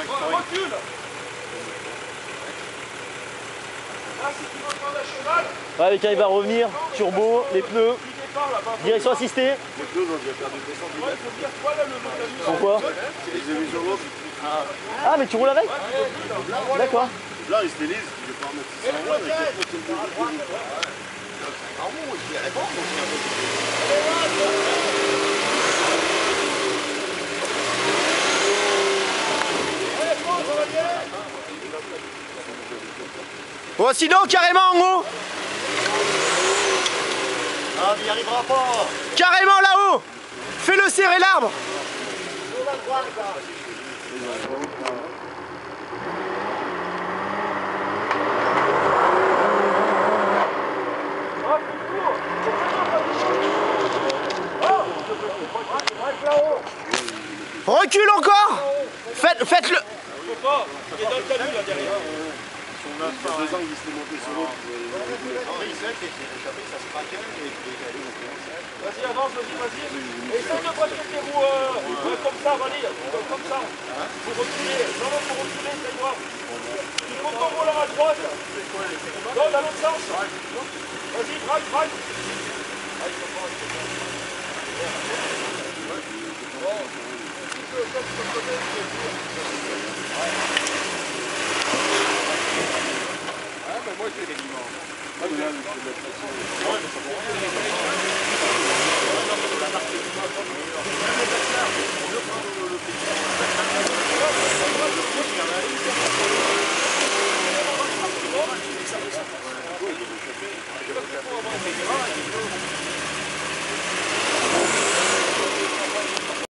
Recule. Là, si tu veux prendre un cheval... Allez, quand il va revenir, turbo, les pneus, direction assistée. Les pneus, on a déjà perdu 200 Ouais, il faut dire quoi là, le mécanisme. Pourquoi? C'est les émissions sur l'autre. Ah, mais tu roules avec? D'accord. Là, il stélise, il ne peut pas en mettre 600 euros avec le pote de Bon, sinon, carrément en haut. Ah, mais il n'y arrivera pas. Carrément là-haut. Fais-le serrer l'arbre. Recule encore. Faites-le. Faut pas, il est dans le talus là derrière. Il y a 2 ans qu'il s'est monté sur l'autre. Vas-y, avance, vas-y. Essaye de passer tes roues comme ça, Valérie. Comme ça. Faut reculer. Non, faut reculer, c'est moi. Tu comptes ton volant à droite. Non, dans l'autre sens. Vas-y, braque. Moi, je fais des dimanches.